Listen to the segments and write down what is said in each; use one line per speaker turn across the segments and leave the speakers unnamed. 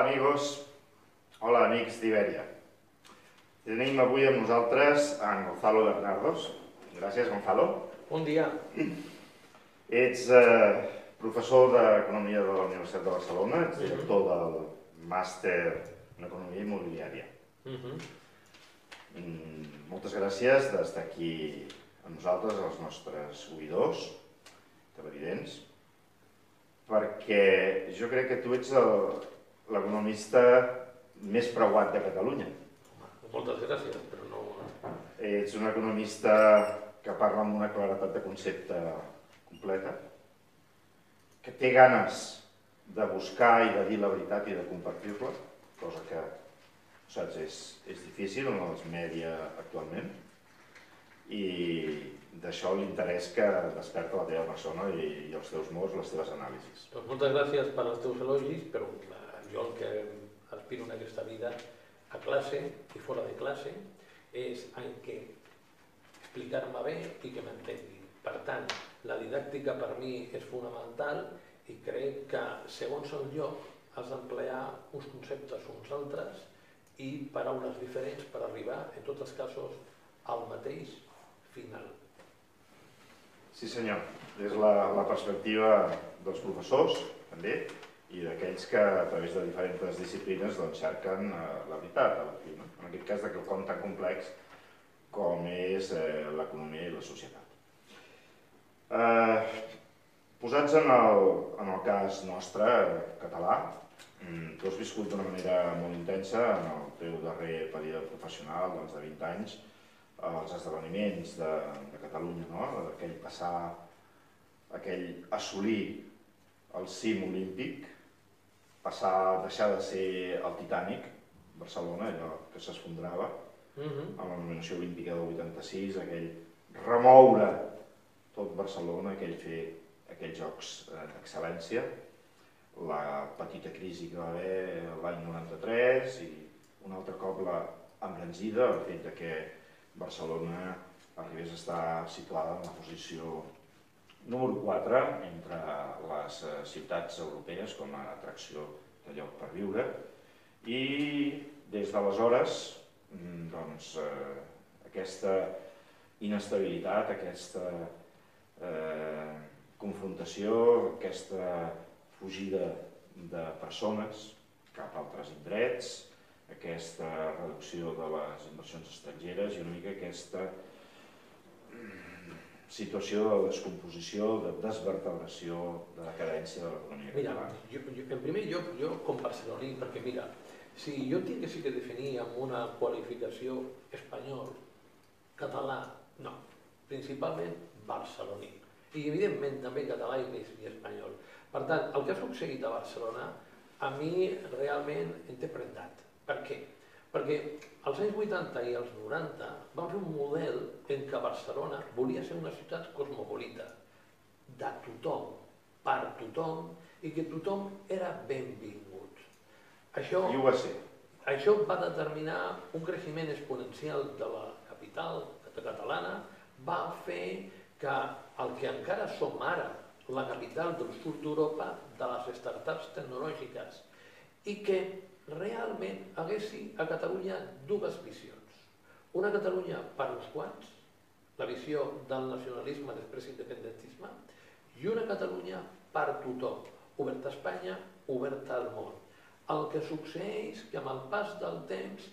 amigos. Hola, amics d'Ibèria. Tenim avui amb nosaltres en Gonzalo Bernardos. Gràcies, Gonzalo.
Bon dia.
Ets professor d'Economia de la Universitat de Barcelona, ets director del màster en Economia Immobiliària. Moltes gràcies d'estar aquí amb nosaltres, els nostres oïdors, televidents, perquè jo crec que tu ets l'economista més preuat de Catalunya.
Moltes gràcies, però no...
Ets un economista que parla amb una claretat de concepte completa, que té ganes de buscar i de dir la veritat i de compartir-la, cosa que, saps, és difícil en els mèdia actualment, i d'això l'interès que desperta la teva persona i els teus mots, les teves anàlisis.
Doncs moltes gràcies per els teus elogis, però jo el que aspiro en aquesta vida, a classe i fora de classe, és en què explicar-me bé i que m'entengui. Per tant, la didàctica per mi és fonamental i crec que segons el lloc has d'emplear uns conceptes o uns altres i paraules diferents per arribar, en tots els casos, al mateix final.
Sí senyor, és la perspectiva dels professors, també, i d'aquells que a través de diferents disciplines cerquen la veritat, en aquest cas de quelcom tan complex com és l'economia i la societat. Posats en el cas nostre, català, tu has viscut d'una manera molt intensa en el teu darrer període professional, de 20 anys, els esdeveniments de Catalunya, aquell passar, aquell assolir el cim olímpic, deixar de ser el Titànic, Barcelona, allò que s'esfondrava, amb la nominació olímpica del 86, aquell remoure tot Barcelona, aquell fer aquells jocs d'excel·lència, la petita crisi que va haver l'any 93 i un altre cop l'embranzida, el fet que Barcelona arribés a estar situada en la posició número 4 entre les ciutats europees com a atracció de lloc per viure, i des d'aleshores aquesta inestabilitat, aquesta confrontació, aquesta fugida de persones cap a altres indrets, aquesta reducció de les inversions estrangeres i una mica aquesta situació de descomposició, de desvertebració, de decadència de l'economia catalana.
Mira, en primer lloc, jo com barceloní, perquè mira, si jo tingués que definir amb una qualificació espanyol, català, no, principalment barceloní. I evidentment també català i espanyol. Per tant, el que ha succeït a Barcelona a mi realment em té prendat. Per què? Perquè als anys 80 i als 90 vam fer un model en què Barcelona volia ser una ciutat cosmopolita, de tothom, per tothom, i que tothom era benvingut.
I ho va ser.
Això va determinar un creixement exponencial de la capital catalana, va fer que el que encara som ara, la capital del sud d'Europa, de les startups tecnològiques, i que realment haguessi a Catalunya dues visions. Una Catalunya per uns quants, la visió del nacionalisme després independentisme, i una Catalunya per tothom, oberta a Espanya, oberta al món. El que succeeix que amb el pas del temps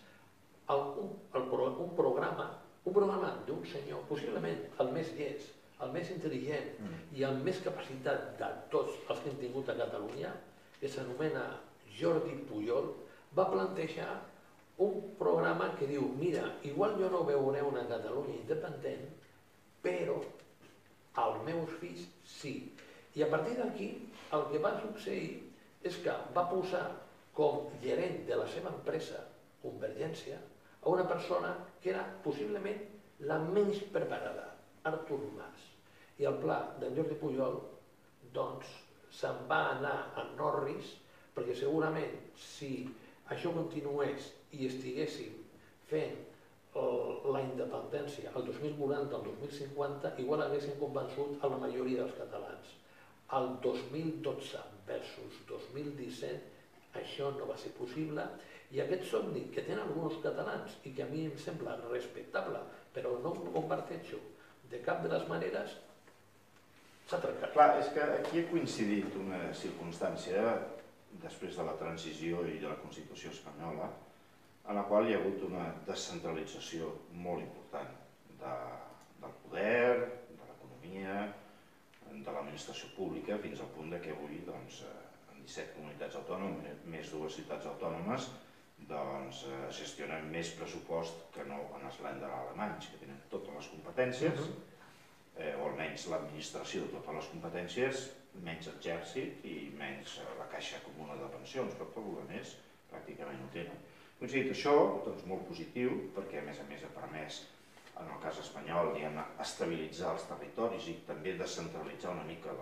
un programa d'un senyor, possiblement el més llest, el més intel·ligent i amb més capacitat de tots els que hem tingut a Catalunya, que s'anomena Jordi Pujol, va plantejar un programa que diu, mira, igual jo no veuré una Catalunya independent, però els meus fills sí. I a partir d'aquí el que va succeir és que va posar com gerent de la seva empresa, Convergència, a una persona que era possiblement la menys preparada, Artur Mas. I el pla d'en Jordi Pujol, doncs, se'n va anar a Norris, perquè segurament si això continués i estiguéssim fent la independència el 2040 al 2050, igual haguéssim convençut a la majoria dels catalans. El 2012 versus 2017 això no va ser possible, i aquest somni que tenen alguns catalans i que a mi em sembla respectable, però no ho comparteixo de cap de les maneres, s'ha trencat.
Clar, és que aquí ha coincidit una circumstància després de la transició i de la Constitució espanyola en la qual hi ha hagut una descentralització molt important del poder, de l'economia, de l'administració pública, fins al punt que avui, en 17 comunitats autònomes, més 2 ciutats autònomes, gestionen més pressupost que no en els Länder alemanys, que tenen totes les competències, o almenys l'administració de totes les competències, menys exèrcit i menys la caixa comuna de pensions, però tot el més pràcticament ho tenen. Coincidit això, molt positiu, perquè a més ha permès, en el cas espanyol, estabilitzar els territoris i també descentralitzar una mica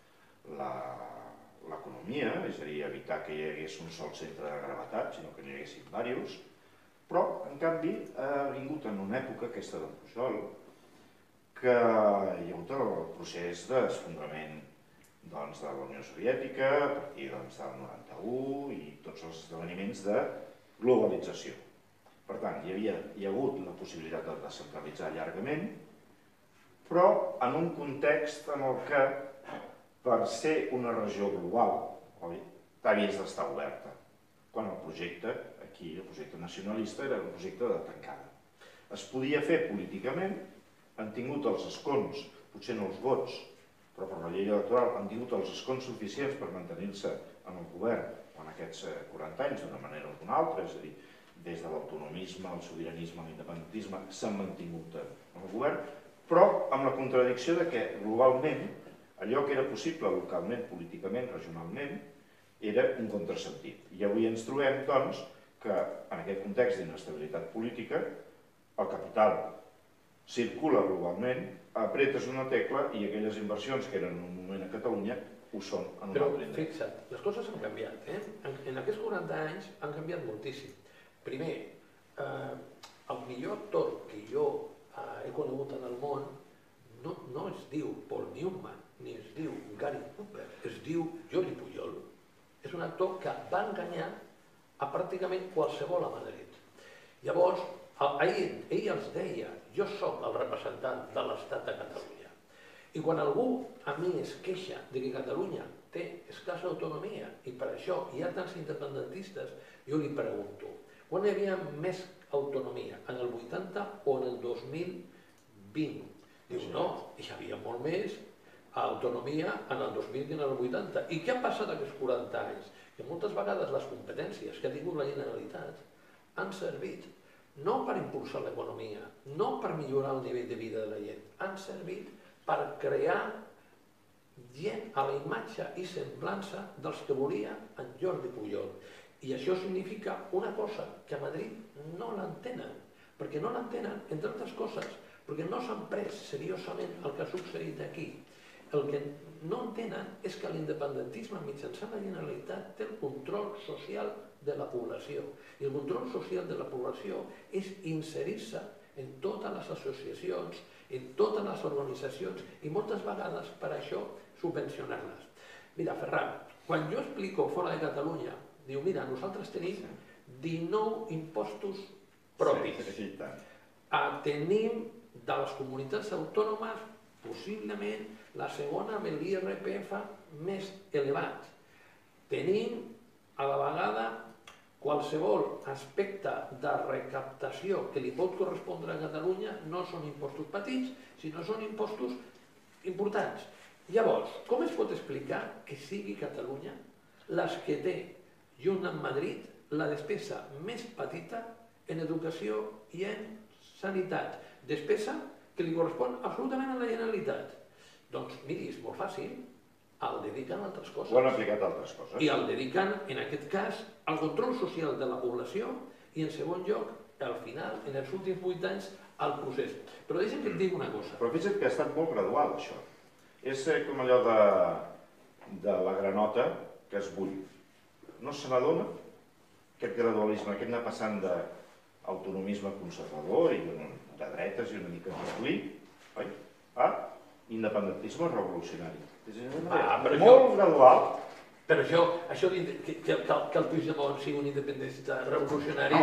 l'economia, és a dir, evitar que hi hagués un sol centre de gravetat, sinó que n'hi haguessin diversos, però, en canvi, ha vingut en una època, aquesta del Pujol, que hi ha hagut el procés d'esfondrament de la Unió Soviètica, a partir del 91 i tots els esdeveniments de globalització. Per tant, hi ha hagut la possibilitat de descentralitzar llargament, però en un context en el que, per ser una regió global, havies d'estar oberta, quan el projecte, aquí, el projecte nacionalista, era un projecte de tancada. Es podia fer políticament, han tingut els escons, potser no els vots, però per la llei electoral han tingut els escons suficients per mantenir-se en el govern en aquests 40 anys d'una manera o d'una altra, és a dir, des de l'autonomisme, el sobiranisme, l'independentisme, s'han mantingut en el govern, però amb la contradicció de que globalment allò que era possible localment, políticament, regionalment, era un contrasentit. I avui ens trobem, doncs, que en aquest context d'inestabilitat política el capital circula globalment, apretes una tecla i aquelles inversions que eren en un moment a Catalunya ho són en un altre indret.
Però fixa't, les coses han canviat. En aquests 40 anys han canviat moltíssim. Primer, el millor actor que jo he conegut en el món no es diu Paul Newman, ni es diu Gary Cooper, es diu Jordi Pujol. És un actor que va enganyar a pràcticament qualsevol a Madrid. Llavors, ell els deia, jo sóc el representant de l'Estat de Catalunya. I quan algú a mi es queixa de que Catalunya té escassa autonomia i per això hi ha tants independentistes, jo li pregunto, quan hi havia més autonomia, en el 80 o en el 2020? Diu, no, hi havia molt més autonomia en el 2020 i en el 80. I què ha passat aquests 40 anys? Que moltes vegades les competències que ha tingut la Generalitat han servit no per impulsar l'economia, no per millorar el nivell de vida de la gent, han servit per crear gent a la imatge i semblança dels que volia en Jordi Pujol. I això significa una cosa, que a Madrid no l'entenen, perquè no l'entenen, entre altres coses, perquè no s'han pres seriosament el que ha succeït aquí. El que no entenen és que l'independentisme mitjançant la Generalitat té el control social de la població. I el control social de la població és inserir-se en totes les associacions, en totes les organitzacions i moltes vegades per això subvencionar-les. Mira, Ferran, quan jo explico fora de Catalunya, diu, mira, nosaltres tenim 19 impostos propis. Tenim de les comunitats autònomes possiblement la segona amb l'IRPF més elevat. Tenim a la vegada qualsevol aspecte de recaptació que li pot correspondre a Catalunya no són impostos petits, sinó són impostos importants. Llavors, com es pot explicar que sigui Catalunya les que té, junt amb Madrid, la despesa més petita en educació i en sanitat? Despesa que li correspon absolutament a la Generalitat. Doncs, miri, és molt fàcil, el dediquen a altres coses.
Ho han aplicat a altres coses.
I el dediquen, en aquest cas, al control social de la població i, en segon lloc, al final, en els últims 8 anys, al procés. Però deixa'm que et digui una cosa.
Però fixa't que ha estat molt gradual, això. És com allò de la granota que es bull. No se n'adona aquest gradualisme, aquest anar passant d'autonomisme conservador i de dretes i una mica catòlic, a independentisme revolucionari. És molt gradual,
Per això que el Puigdemont sigui un independentista revolucionari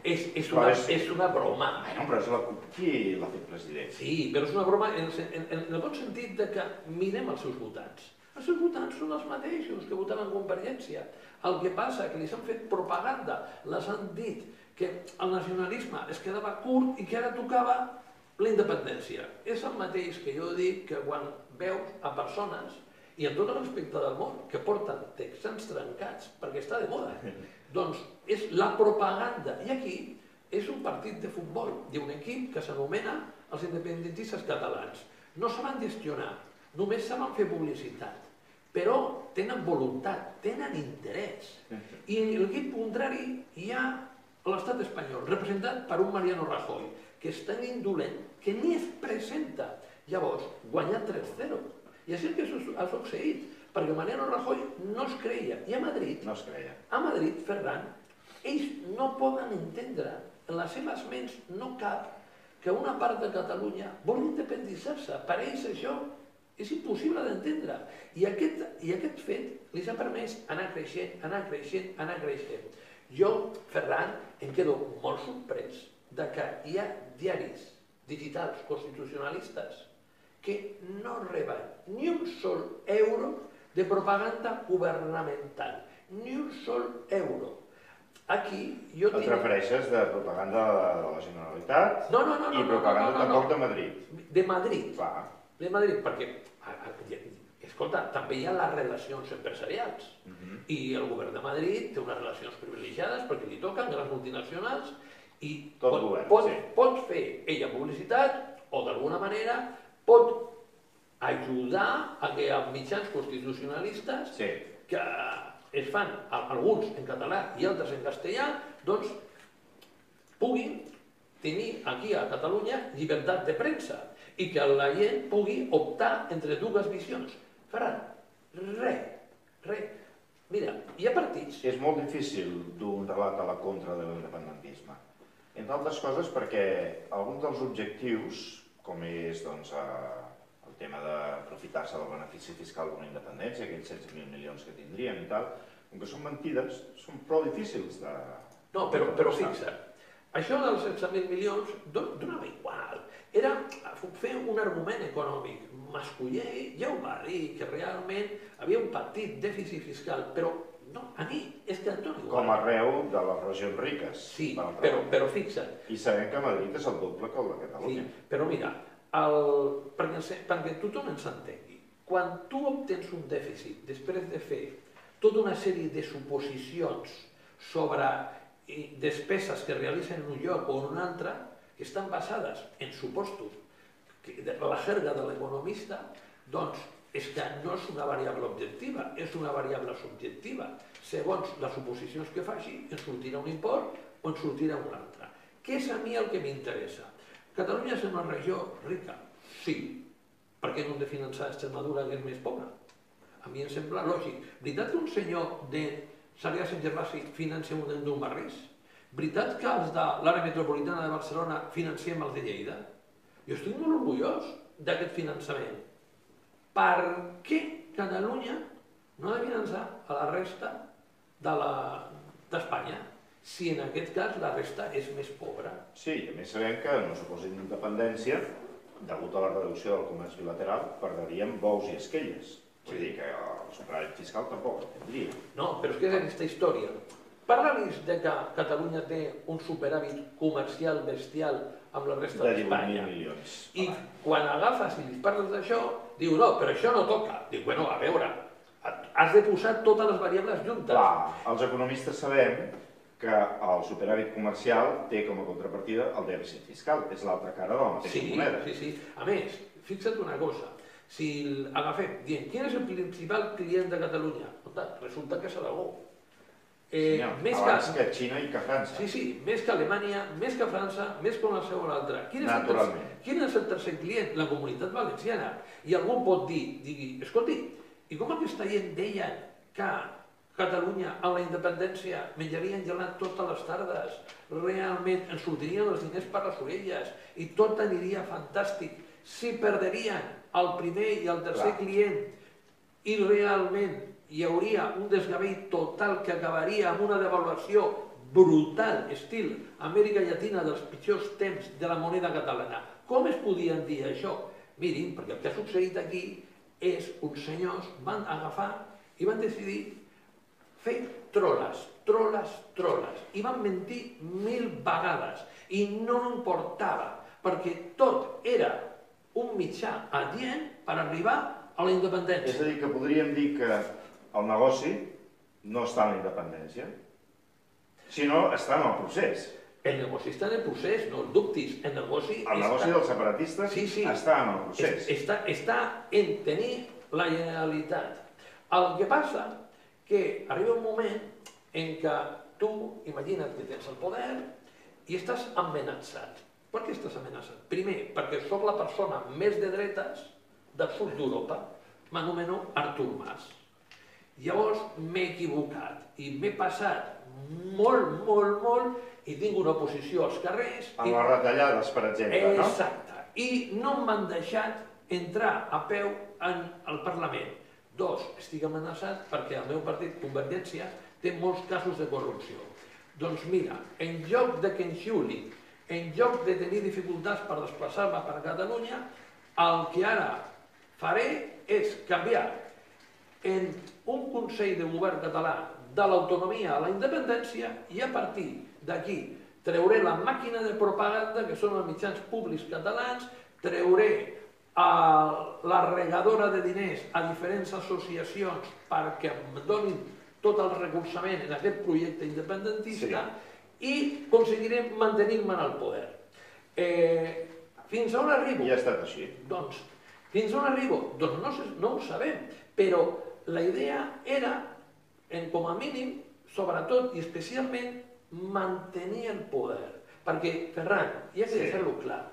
és una broma.
Bueno, però és la CUP qui l'ha fet president.
Sí, però és una broma en el bon sentit de que mirem els seus votants. Els seus votants són els mateixos que votaven Convergència. El que passa que li s'han fet propaganda, les han dit que el nacionalisme es quedava curt i que ara tocava la independència. És el mateix que jo dic que quan veus a persones, i amb tot el respecte del món, que porten texans trencats perquè està de moda, doncs és la propaganda. I aquí és un partit de futbol d'un equip que s'anomena els independentistes catalans. No saben gestionar, només saben fer publicitat, però tenen voluntat, tenen interès. I l'equip contrari hi ha l'estat espanyol, representat per un Mariano Rajoy, que és tan indolent que ni es presenta. Llavors, guanya 3-0. I és el que ha succeït, perquè Mariano Rajoy no es creia. I a Madrid, Ferran, ells no poden entendre, en les seves ments no cap que una part de Catalunya vol independitzar-se. Per ells això és impossible d'entendre. I aquest fet li ha permès anar creixent. Jo, Ferran, em quedo molt sorprès de que hi ha diaris digitals constitucionalistes que no reben ni un sol euro de propaganda governamental. Ni un sol euro. Aquí jo tinc...
Et refereixes de propaganda de la Generalitat i propaganda tampoc de Madrid.
De Madrid.
Clar.
De Madrid, perquè, escolta, també hi ha les relacions empresarials. I el govern de Madrid té unes relacions privilegiades perquè li toquen grans multinacionals i pot fer ella publicitat o d'alguna manera pot ajudar a que els mitjans constitucionalistes que es fan, alguns en català i altres en castellà, doncs puguin tenir aquí a Catalunya llibertat de premsa i que la gent pugui optar entre dues visions. Faran res. Mira, hi ha partits...
És molt difícil dur un relat a la contra de l'independentisme. Entre altres coses perquè alguns dels objectius, com és el tema d'aprofitar-se del benefici fiscal d'una independència, aquells 16.000 milions que tindrien i tal, com que són mentides, són prou difícils de...
No, però fixa't, això dels 16.000 milions donava igual. Era fer un argument econòmic. Mascolell ja ho va dir, que realment havia un petit dèficit fiscal, però no, a mi és que em dona igual.
Com arreu de les regions riques.
Sí, però fixa't.
I sabem que Madrid és el doble que el de Catalunya.
Sí, però mira, perquè tothom ens entengui, quan tu obtens un dèficit després de fer tota una sèrie de suposicions sobre despeses que realitzen en un lloc o en un altre, que estan basades en supostos, la jerga de l'economista, doncs és que no és una variable objectiva, és una variable subjectiva. Segons les suposicions que faci, ens sortirà un import o ens sortirà un altre. Què és a mi el que m'interessa? Catalunya és una regió rica? Sí. Per què no hem de finançar Extremadura, que és més pobra? A mi em sembla lògic. Veritat que un senyor de Sarrià Sant Gervasi financia un d'un barris? Veritat que els de l'àrea metropolitana de Barcelona financiem els de Lleida? Jo estic molt orgullós d'aquest finançament. Per què Catalunya no ha de finançar a la resta d'Espanya, si en aquest cas la resta és més pobra?
Sí, i a més sabem que en un supòsit d'independència, degut a la reducció del comerç bilateral, perdríem bous i esquelles. Vull dir que el superàvit fiscal tampoc el tindria.
No, però és que és aquesta història. Parla-lis de que Catalunya té un superàvit comercial bestial amb la resta d'Espanya.
De 18.000 milions.
I quan agafes i li parles d'això, diu, no, però això no toca. Diu, bueno, a veure, has de posar totes les variables juntes.
Clar, els economistes sabem que el superàvit comercial té com a contrapartida el dèficit fiscal, és l'altra cara de la mateixa moneda.
Sí. A més, fixa't una cosa, si agafem, dient, quin és el principal client de Catalunya? Resulta que és Aragó.
Abans que Xina i que França.
Sí, més que Alemanya, més que França, més que qualsevol altra.
Naturalment.
Quin és el tercer client? La Comunitat Valenciana. I algú pot dir, escolti, i com aquesta gent deien que Catalunya, amb la independència, menjarien gelat totes les tardes, realment ens sortirien els diners per les orelles i tot aniria fantàstic. Si perderien el primer i el tercer client i realment hi hauria un desgavell total que acabaria amb una devaluació brutal, estil Amèrica Llatina dels pitjors temps de la moneda catalana. Com es podien dir això? Mirin, perquè el que ha succeït aquí és uns senyors van agafar i van decidir fer troles, i van mentir 1000 vegades i no importava, perquè tot era un mitjà adient per arribar a la independència.
És a dir, que podríem dir que el negoci no està en la independència, sinó està en el procés.
El negoci està en el procés, no el dubtis. El negoci
dels separatistes està en el procés.
Està en tenir la Generalitat. El que passa que arriba un moment en què tu imagina't que tens el poder i estàs amenaçat. Per què estàs amenaçat? Primer, perquè sóc la persona més de dretes del sud d'Europa. M'anomeno Artur Mas. Llavors m'he equivocat i m'he passat molt i tinc una posició als carrers.
Amb les retallades, per exemple, no?
Exacte. I no m'han deixat entrar a peu al Parlament. 2, estic amenaçat perquè el meu partit, Convergència, té molts casos de corrupció. Doncs mira, en lloc de que enxiuli, en lloc de tenir dificultats per desplaçar-me per Catalunya, el que ara faré és canviar en un Consell de Govern català de l'autonomia a la independència i a partir d'aquí treuré la màquina de propaganda que són els mitjans públics catalans, treuré la regadora de diners a diferents associacions perquè em donin tot el recolzament en aquest projecte independentista i aconseguirem mantenir-me en el poder. Fins on arribo?
I ha estat així.
Doncs, fins on arribo? Doncs no ho sabem, però la idea era, com a mínim, sobretot i especialment, mantenir el poder. Perquè, Ferran, hi ha que deixar-ho clar,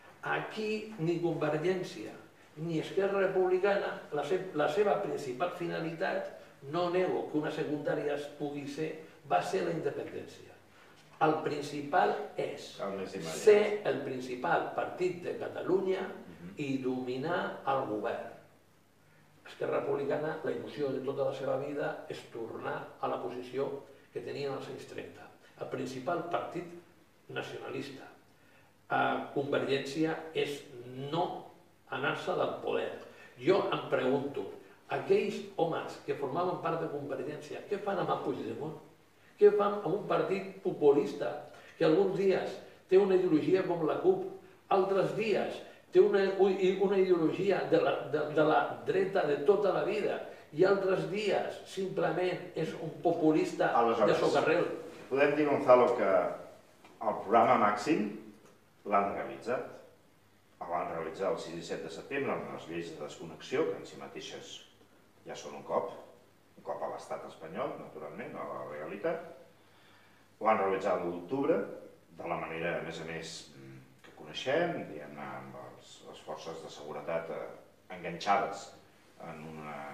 aquí ni Convergència ni Esquerra Republicana, la seva principal finalitat, no nego que una secundària pugui ser, va ser la independència. El principal és ser el principal partit de Catalunya i dominar el govern. Esquerra Republicana, la il·lusió de tota la seva vida és tornar a la posició que tenien als anys 30. El principal partit nacionalista. Convergència és no anar-se del poder. Jo em pregunto, aquells homes que formaven part de Convergència, què fan amb Puigdemont? Què fan amb un partit populista que alguns dies té una ideologia com la CUP, altres dies té una ideologia de la dreta de tota la vida i altres dies simplement és un populista de socarrel?
Podem dir, Gonzalo, que el programa Màxim l'han realitzat. El van realitzar el 6 i 7 de setembre amb les lleis de desconnexió, que en si mateixes ja són un cop a l'estat espanyol, naturalment, a la realitat. Ho van realitzar l'1 d'octubre, de la manera, a més, que coneixem, diguem-ne, amb les forces de seguretat enganxades en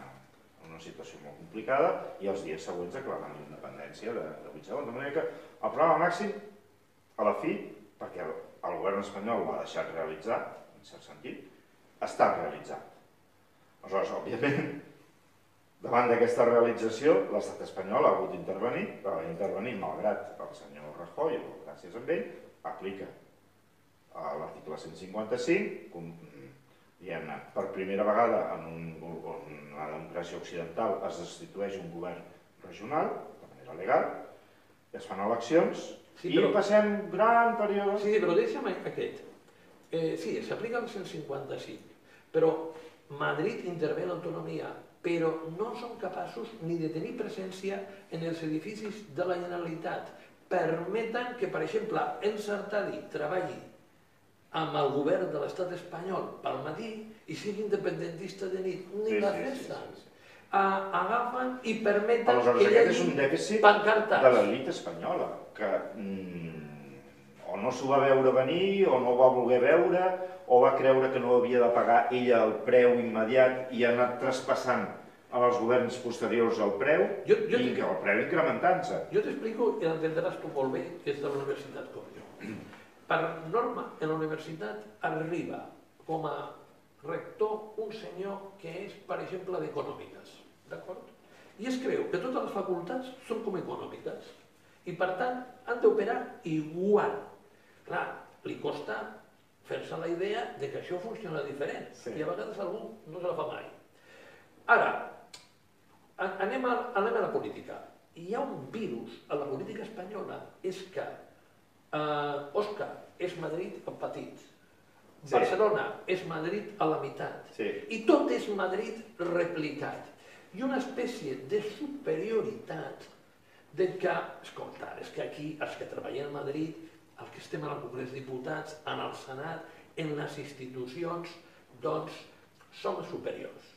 una situació molt complicada i els dies següents declarant la independència de 8 segons. De manera que el programa Màxim, a la fi, perquè el govern espanyol l'ha deixat realitzar, en cert sentit, està realitzat. Aleshores, òbviament, davant d'aquesta realització, l'estat espanyol ha hagut d'intervenir, va intervenir malgrat el senyor Rajoy, o gràcies a ell, aplica l'article 155, diguem-ne, per primera vegada en la democràcia occidental es destitueix un govern regional, de manera legal, i es fan eleccions, i passem gran període...
Sí, però deixa'm aquest. Sí, s'aplica el 155, però Madrid intervé en l'autonomia, però no són capaços ni de tenir presència en els edificis de la Generalitat. Permeten que, per exemple, Ensartadi treballi amb el govern de l'estat espanyol pel matí i sigui independentista de nit. Ni la festen. Agafen i permeten que hi hagi pancartes.
Aleshores, aquest és un dèficit de l'elit espanyola, que o no s'ho va veure venir, o no ho va voler veure, o va creure que no havia de pagar ella el preu immediat i ha anat traspassant als governs posteriors el preu, i el preu incrementant-se.
Jo t'explico, i l'entendràs tu molt bé, que és de la universitat com jo. Per norma, en la universitat arriba com a rector un senyor que és, per exemple, d'econòmiques, d'acord? I es creu que totes les facultats són com econòmiques i, per tant, han d'operar igual. Clar, li costa fer-se la idea de que això funciona diferent i a vegades algú no se la fa mai. Ara, anem a la política. Hi ha un virus a la política espanyola, és que Òscar és Madrid en petit, Barcelona és Madrid a la meitat, i tot és Madrid replicat. I una espècie de superioritat de que, escolta, és que aquí els que treballem a Madrid, els que estem al Congrés de Diputats, en el Senat, en les institucions, doncs som superiors.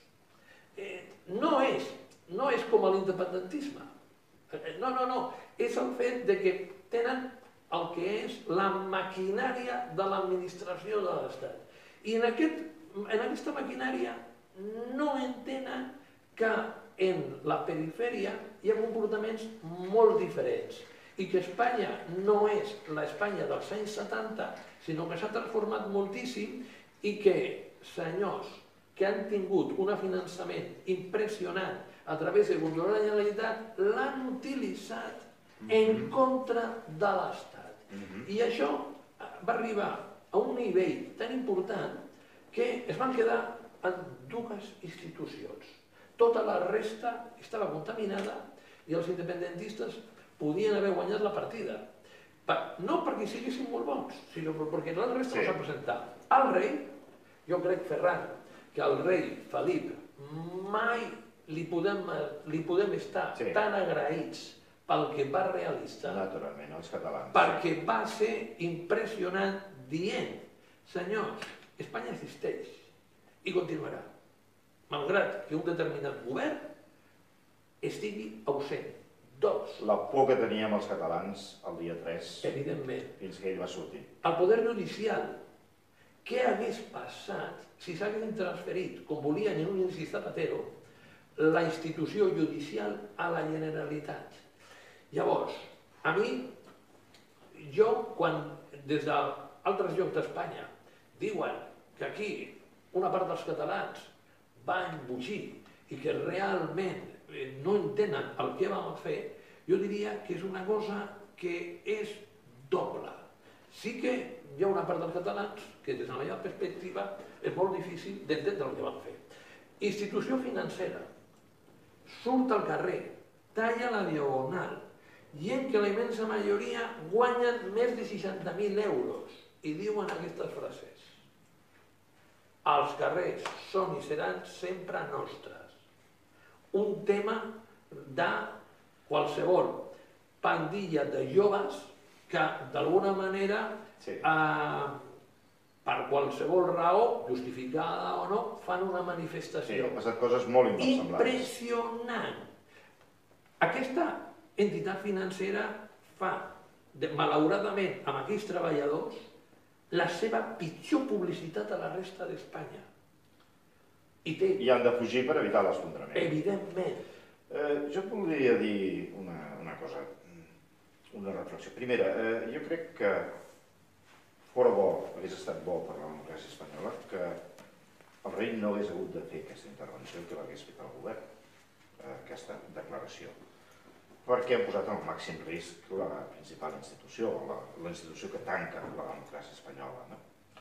No és com l'independentisme. No. És el fet de que tenen el que és la maquinària de l'administració de l'Estat. I en aquesta maquinària no entenen que en la perifèria hi ha comportaments molt diferents i que Espanya no és l'Espanya dels anys 70, sinó que s'ha transformat moltíssim i que senyors que han tingut un finançament impressionant a través de control de la Generalitat l'han utilitzat en contra de l'Estat. I això va arribar a un nivell tan important que es van quedar en dues institucions. Tota la resta estava contaminada i els independentistes podien haver guanyat la partida. No perquè siguessin molt bons, sinó perquè la resta no s'ha presentat. El rei, jo crec, Ferran, que al rei Felip mai li podem estar tan agraïts pel que va realitzar,
naturalment, els catalans,
perquè va ser impressionant dient, senyors, Espanya existeix i continuarà, malgrat que un determinat govern estigui ausent. Dos.
La por que teníem els catalans el dia 3,
evidentment,
fins que ell va sortir.
El poder judicial, què hagués passat si s'haguessin transferit, com volien en un inici Zapatero, la institució judicial a la Generalitat? Llavors, a mi, quan des d'altres llocs d'Espanya diuen que aquí una part dels catalans va embogir i que realment no entenen el que vam fer, jo diria que és una cosa que és doble. Sí que hi ha una part dels catalans que des de la meva perspectiva és molt difícil d'entendre el que van fer. Institució financera, surt al carrer, talla la diagonal, gent que la immensa majoria guanyen més de 60.000 euros i diuen aquestes frases. Els carrers són i seran sempre nostres. Un tema de qualsevol pandilla de joves que d'alguna manera, per qualsevol raó, justificada o no, fan una manifestació.
Sí, han passat coses molt inversemblants.
Impressionant. Aquesta entitat financera fa, malauradament, amb aquells treballadors, la seva pitjor publicitat a la resta d'Espanya. I
han de fugir per evitar l'esfondrament.
Evidentment.
Jo voldria dir una cosa, una reflexió. Primera, jo crec que hagués estat bo per la democràcia espanyola que el rei no hagués hagut de fer aquesta intervenció que l'hagués fet el govern, aquesta declaració, perquè han posat en el màxim risc la principal institució, la institució que tanca la democràcia espanyola.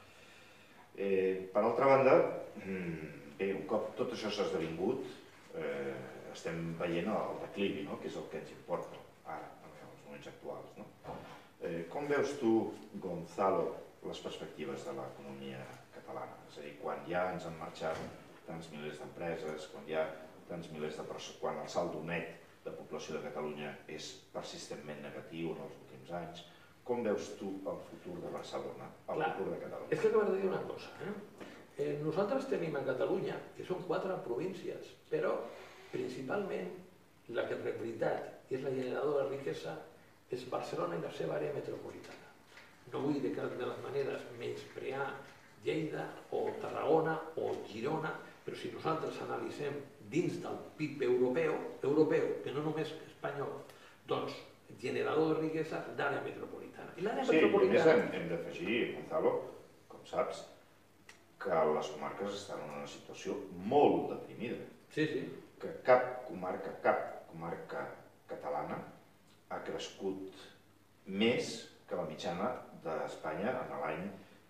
Per altra banda, bé, un cop tot això s'ha esdevingut, estem veient el declivi, que és el que ens importa ara, en els moments actuals. Com veus tu, Gonzalo, les perspectives de l'economia catalana? És a dir, quan ja ens han marxat tants milers d'empreses, quan hi ha tants milers de persones, quan el saldo net de població de Catalunya és persistentment negatiu en els últims anys, com veus tu el futur de Barcelona, el futur de Catalunya?
És que acabes de dir una cosa. Nosaltres tenim a Catalunya, que són 4 províncies, però principalment la que en realitat és la generadora de riquesa és Barcelona i la seva àrea metropolitana. No vull de cap de les maneres menysprear Lleida o Tarragona o Girona, però si nosaltres analitzem dins del PIB europeu, que no només espanyol, doncs generador de riquesa d'àrea metropolitana.
Sí, i a més hem d'afegir, Gonzalo, com saps, que les comarques estan en una situació molt deprimida.
Sí.
que cap comarca catalana ha crescut més que la mitjana d'Espanya en l'any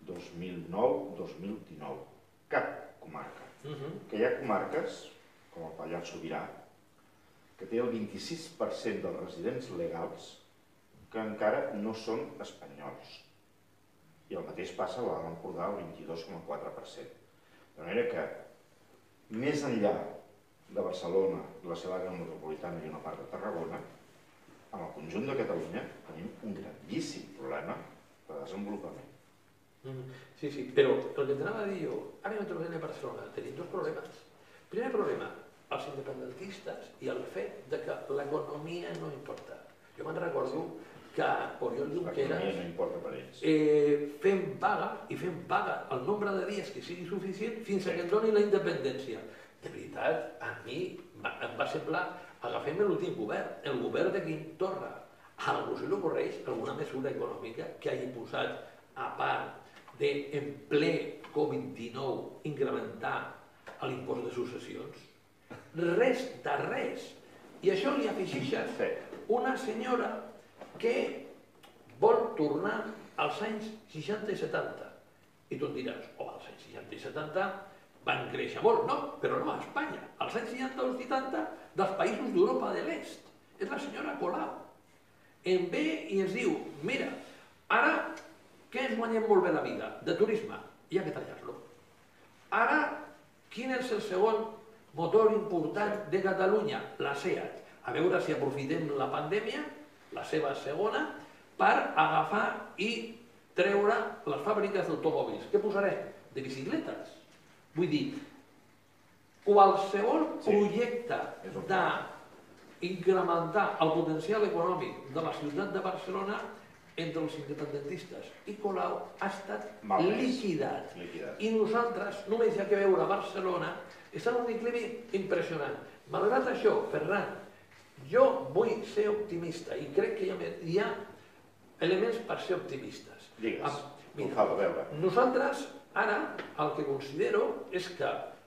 2009-2019. Cap comarca. Que hi ha comarques, com el Pallars Sobirà, que té el 26% dels residents legals que encara no són espanyols. I el mateix passa a l'Alt Empordà, el 22,4%. De manera que, més enllà de Barcelona, la seva àrea metropolitana i una part de Tarragona, en el conjunt de Catalunya tenim un grandíssim problema de desenvolupament.
Sí, però el que t'anava a dir jo, àrea metropolitana de Barcelona, tenim dos problemes. Primer problema, els independentistes i el fet de que l'economia no importa. Jo me'n recordo que Oriol Junqueras fem vaga el nombre de dies que sigui suficient fins que ens doni la independència. De veritat, a mi em va semblar, agafem l'últim govern, el govern de Quim Torra. A algú se li ocorreix alguna mesura econòmica que hagi posat, a part d'en ple Covid-19, incrementar l'impost de successions? Res de res. I això li afegeixes una senyora que vol tornar als anys 60 i 70. I tu em diràs, als anys 60 i 70 van créixer molt, no, però no a Espanya. Als anys 60 o 70 dels països d'Europa de l'Est. És la senyora Colau. Em ve i ens diu, mira, ara que ens guanyem molt bé la vida? De turisme, hi ha que tallar-lo. Ara, quin és el segon motor important de Catalunya? La SEAT. A veure si aprofitem la pandèmia, la seva segona, per agafar i treure les fàbriques d'automòbils. Què posarem? De bicicletes. Vull dir, qualsevol projecte d'incrementar el potencial econòmic de la ciutat de Barcelona entre els independentistes i Colau ha estat liquidat. I nosaltres, només hi ha que veure Barcelona, està en un declivi impressionant. Malgrat això, Ferran, jo vull ser optimista i crec que hi ha elements per ser optimistes.
Digues, mira,
nosaltres ara el que considero és que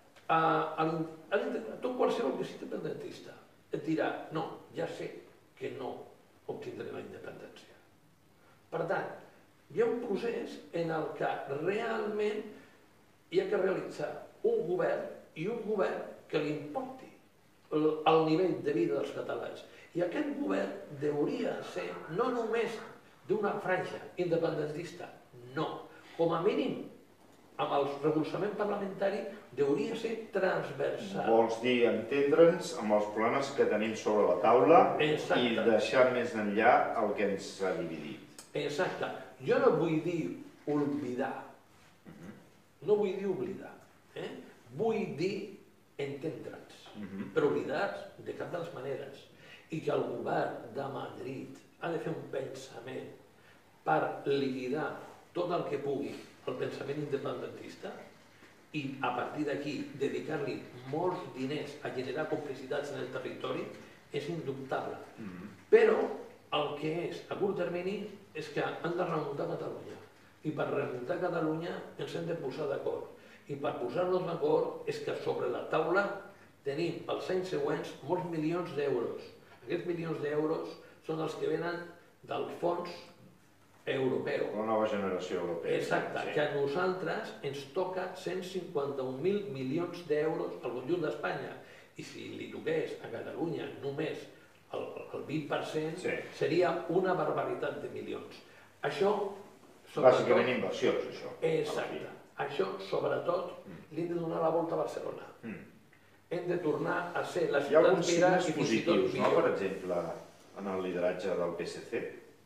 tot qualsevol que sigui independentista et dirà, no, ja sé que no obtindré la independència. Per tant, hi ha un procés en el que realment hi ha que realitzar un govern i un govern que li importi el nivell de vida dels catalans. I aquest govern hauria de ser no només d'una franja independentista, no. Com a mínim, amb el recolzament parlamentari, hauria de ser transversal.
Vols dir entendre'ns amb els problemes que tenim sobre la taula i deixar més enllà el que ens ha dividit.
Exacte. Jo no vull dir oblidar. No vull dir oblidar. Vull dir entendre'ns. Però oblidar de cap de les maneres. I que el govern de Madrid ha de fer un pensament per liquidar tot el que pugui el pensament independentista i a partir d'aquí dedicar-li molts diners a generar complicitats en el territori és indubtable. Però el que és a curt termini és que han de remuntar Catalunya. I per remuntar Catalunya ens hem de posar d'acord. I per posar-nos d'acord és que sobre la taula tenim pels anys següents molts milions d'euros. Aquests milions d'euros són els que venen del fons europeu.
La nova generació europea.
Exacte, que a nosaltres ens toca 151.000 milions d'euros al conjunt d'Espanya. I si li toqués a Catalunya només el 20%, seria una barbaritat de milions. Això, sobretot...
Bàsicament inversions, això.
Exacte. Això, sobretot, li hem de donar la volta a Barcelona. Hem de tornar a ser la ciutat
que era... Hi ha alguns signes positius, no? Per exemple, en el lideratge del PSC.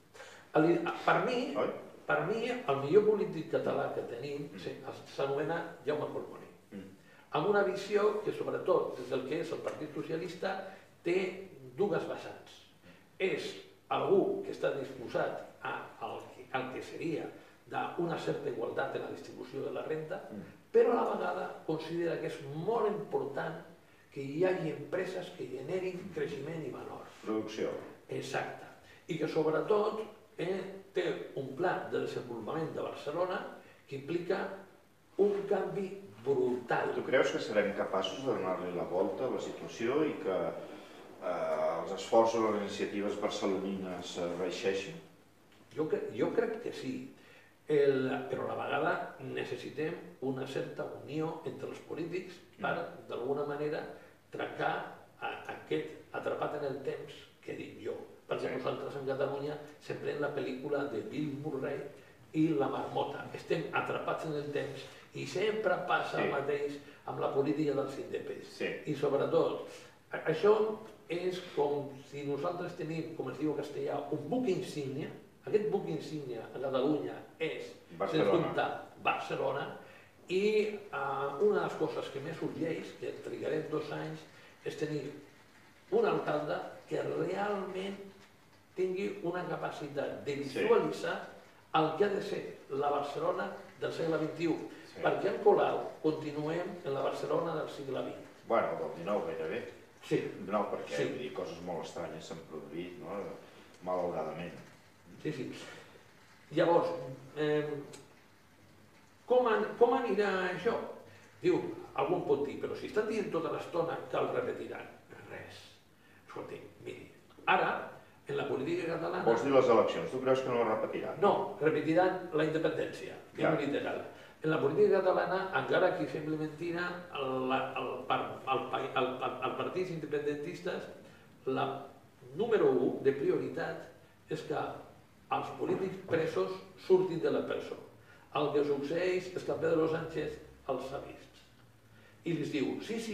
Per mi, el millor polític català que tenim s'anomena Jaume Collboni. Amb una visió que, sobretot, des del que és el Partit Socialista, té dues vessants. És algú que està disposat al que seria d'una certa igualtat en la distribució de la renda, però a la vegada considera que és molt important que hi hagi empreses que generin creixement i valor.
Producció.
Exacte. I que sobretot té un pla de desenvolupament de Barcelona que implica un canvi brutal.
Tu creus que serem capaços de donar-li la volta a la situació i que els esforços o les iniciatives barcelonines reixeixin?
Jo crec que sí, però a la vegada necessitem una certa unió entre els polítics per, d'alguna manera, trencar aquest atrapat en el temps que dic jo. Perquè nosaltres en Catalunya sempre en la pel·lícula de Bill Murray i la marmota. Estem atrapats en el temps i sempre passa el mateix amb la política dels independents. I sobretot, això és com si nosaltres tenim, com es diu en castellà, un buc insígnia. Aquest buc insígnia a Catalunya és, sens dubte, Barcelona, i una de les coses que més urgeix, que trigarem 2 anys, és tenir un alcalde que realment tingui una capacitat de visualitzar el que ha de ser la Barcelona del segle XXI, perquè en Colau continuem en la Barcelona del segle XX.
Bueno, del XIX gairebé.
Sí.
No, perquè coses molt estranyes s'han produït, malauradament.
Sí, sí. Llavors, com anirà això? Diu, algú pot dir, però si estan dient tota l'estona que el repetiran. Res. Escolti, miri, ara, en la política catalana...
Vols dir les eleccions? Tu creus que no repetiran?
No, repetiran la independència, literal. En la política catalana, encara que sembli mentida, als partits independentistes, la número 1 de prioritat és que els polítics presos surtin de la presó. El que succeeix és que Pedro Sánchez els ha vist. I els diu,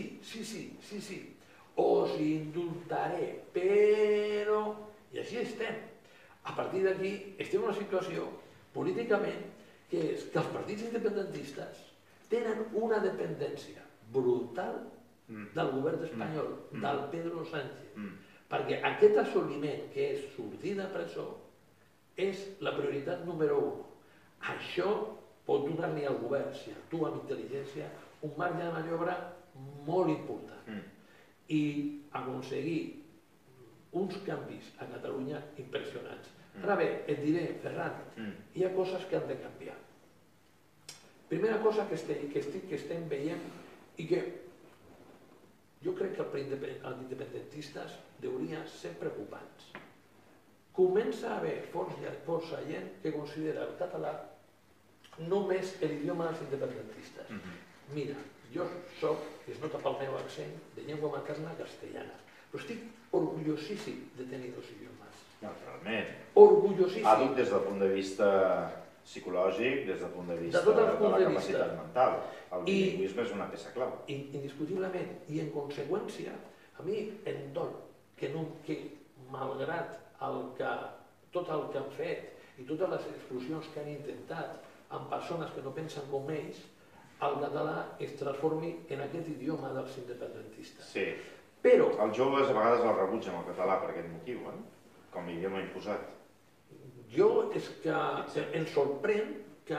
sí, os indultaré, però... I així estem. A partir d'aquí estem en una situació políticament que és que els partits independentistes tenen una dependència brutal del govern espanyol, del Pedro Sánchez, perquè aquest assoliment que és sortir de presó és la prioritat número 1. Això pot donar-li al govern, si actua amb intel·ligència, un marge de maniobra molt important i aconseguir uns canvis a Catalunya impressionants. Ara bé, et diré, Ferran, hi ha coses que han de canviar. Primera cosa que estem veient i que jo crec que els independentistes deurien ser preocupants. Comença a haver força gent que considera el català només l'idioma dels independentistes. Mira, jo soc, que es nota pel meu accent, de llengua materna castellana, però estic orgullosíssim de tenir 2 idiomes.
Naturalment.
Orgullosíssim.
Àdhuc des del punt de vista psicològic, des del punt de vista de la capacitat mental. El bilingüisme és una peça clau.
Indiscutiblement. I en conseqüència, a mi em dol que malgrat tot el que han fet i totes les exclusions que han intentat amb persones que no pensen com ells, el català es transformi en aquest idioma dels independentistes.
Sí.
Però...
Els joves a vegades el rebutgen el català per aquest motiu, com a idioma imposat.
Jo és que em sorprèn que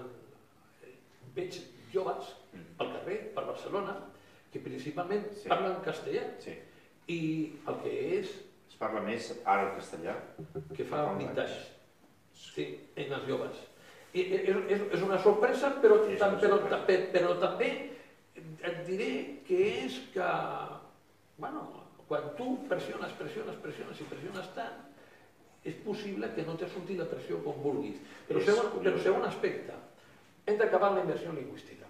veig joves al carrer, per Barcelona, que principalment parlen castellà. I el que és...
Es parla més ara el castellà?
Que fa 20 anys. Sí, en els joves. És una sorpresa, però també et diré que és que, bueno, quan tu pressiones tant, és possible que no te surti la pressió com vulguis. Però segon aspecte, hem d'acabar la immersió lingüística.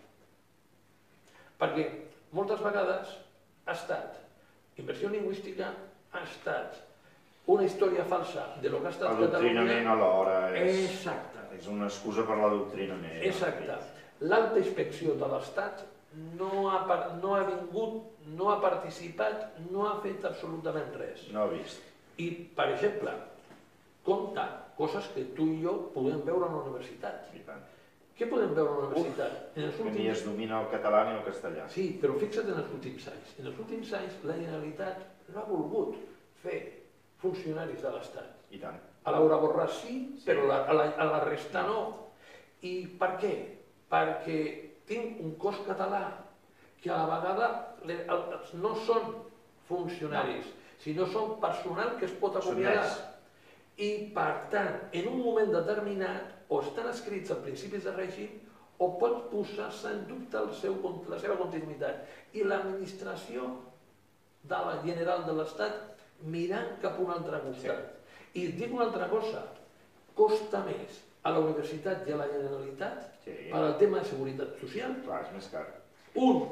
Perquè moltes vegades immersió lingüística ha estat una història falsa de lo que ha estat Catalunya.
Adoctrinament alhora
Exacte.
És una excusa per l'adoctrinament.
Exacte. L'alta inspecció de l'Estat no ha vingut, no ha participat, no ha fet absolutament res.
No ha vist.
I, per exemple, compta coses que tu i jo podem veure a la universitat.
I tant.
Què podem veure a la universitat?
Que ni es domina el català ni el castellà.
Sí, però fixa't en els últims anys. En els últims anys la Generalitat no ha volgut fer funcionaris de l'Estat.
I tant.
A Laura Borràs sí, però a la resta no. I per què? Perquè tinc un cos català que a la vegada no són funcionaris, sinó són personal que es pot acomiadar. I, per tant, en un moment determinat, o estan escrits a principis de règim o pot posar-se en dubte la seva continuïtat. I l'administració de la General de l'Estat mirant cap a un altre costat. I et dic una altra cosa, costa més a la universitat i a la Generalitat per al tema de seguretat social.
Clar, és més car.
Un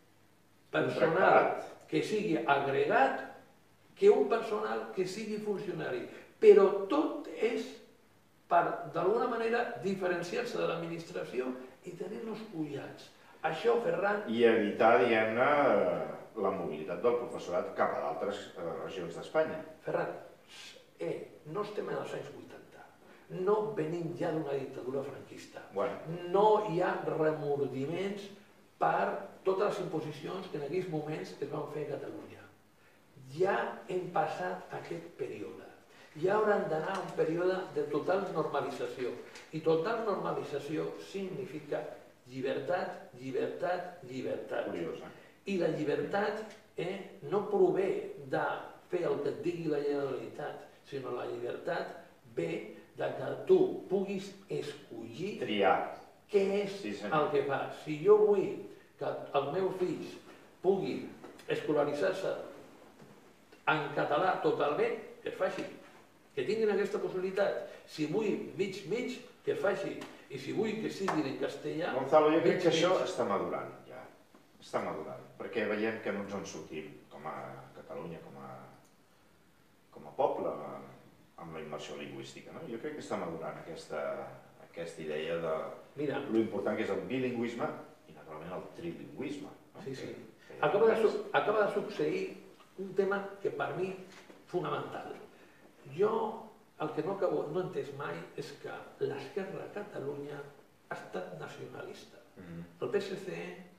personal que sigui agregat que un personal que sigui funcionari. Però tot és per, d'alguna manera, diferenciar-se de l'administració i tenir-los collats. Això, Ferran...
I evitar, diguem-ne, la mobilitat del professorat cap a d'altres regions d'Espanya.
Ferran, no estem en els anys 80. No venim ja d'una dictadura franquista. No hi ha remordiments per totes les imposicions que en aquells moments es van fer a Catalunya. Ja hem passat aquest període. Ja hauran d'anar a un període de total normalització. I total normalització significa llibertat, llibertat, llibertat.
Curiós,
I la llibertat no prové de fer el que et digui la Generalitat, sinó la llibertat ve de que tu puguis escollir què és el que fas. Si jo vull que els meus fills puguin escolaritzar-se en català totalment, que es faci, que tinguin aquesta possibilitat. Si vull mig, que es faci. I si vull que siguin en castellà...
Gonzalo, jo crec que això està madurant, ja. Està madurant, perquè veiem que no ens en sortim, com a Catalunya, com a poble, amb la immersió lingüística. Jo crec que està madurant aquesta idea de l'important que és el bilingüisme i, naturalment, el trilingüisme.
Sí, sí. Acaba de succeir un tema que per mi és fonamental. Jo el que no he entès mai és que l'esquerra a Catalunya ha estat nacionalista. El PSC,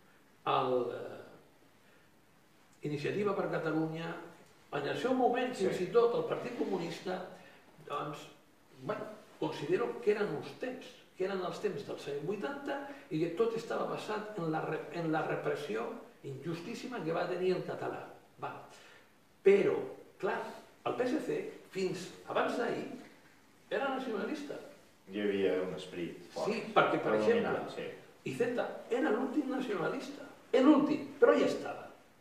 Iniciativa per Catalunya, en el seu moment, fins i tot el Partit Comunista, doncs, considero que eren uns temps, que eren els temps dels anys 80 i que tot estava basat en la repressió injustíssima que va tenir el català. Però, clar, el PSC, fins abans d'ahir, era nacionalista.
Hi havia un esperit fort.
Sí, perquè, per exemple, Iceta era l'últim nacionalista. L'últim, però ja estava.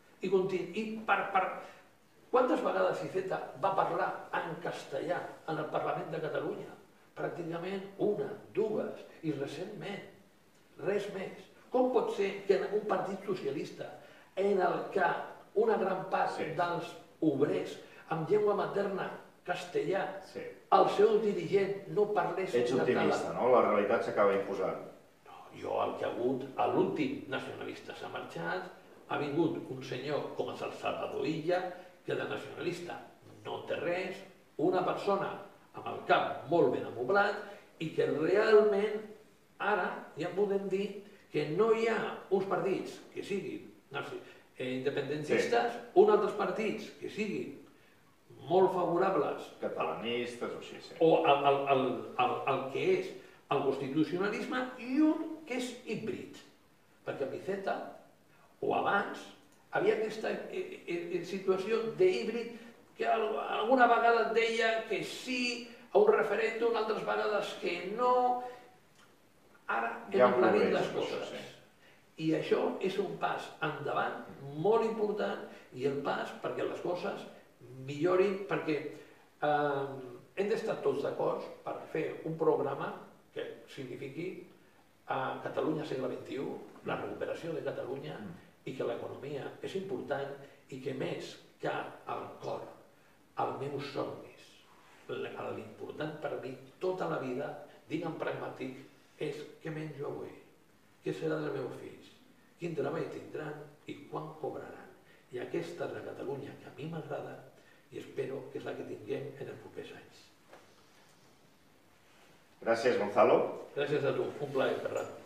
Quantes vegades Iceta va parlar en castellà en el Parlament de Catalunya? Pràcticament una, dues, i recentment, res més. Com pot ser que en un partit socialista en el que una gran part dels obrers amb llengua materna castellà, el seu dirigent no parlés català?
Ets optimista, no? La realitat s'acaba imposant.
Jo el que ha hagut, l'últim nacionalista s'ha marxat, ha vingut un senyor com el Salvador Illa, que de nacionalista no té res, una persona amb el cap molt ben amoblat i que realment ara ja podem dir que no hi ha uns partits que siguin independentistes, uns altres partits que siguin molt favorables
catalanistes o així,
o el que és el constitucionalisme i un que és híbrid, perquè amb Iceta o abans havia aquesta situació d'híbrid que alguna vegada et deia que sí a un referèndum, altres vegades que no. Ara hem aclarit les coses. I això és un pas endavant molt important i el pas perquè les coses millorin, perquè hem d'estar tots d'acord per fer un programa que signifiqui Catalunya segle XXI, la recuperació de Catalunya i que l'economia és important i que més que el cor, els meus somnis, l'important per mi tota la vida, digue'm pragmàtic, és què menjo avui, què serà dels meus fills, quin treball tindran i quan cobraran. I aquesta és la Catalunya que a mi m'agrada i espero que és la que tinguem en els propers anys.
Gràcies, Gonzalo.
Gràcies a tu, un plaer, Ferran.